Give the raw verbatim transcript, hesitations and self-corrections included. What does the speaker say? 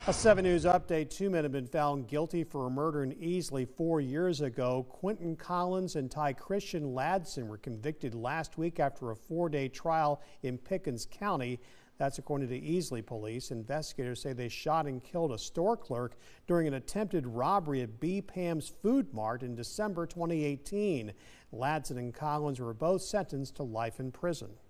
A seven News update. Two men have been found guilty for a murder in Easley four years ago. Quentin Collins and Ty Christian Ladson were convicted last week after a four-day trial in Pickens County. That's according to Easley police. Investigators say they shot and killed a store clerk during an attempted robbery at B. Pam's Food Mart in December twenty eighteen. Ladson and Collins were both sentenced to life in prison.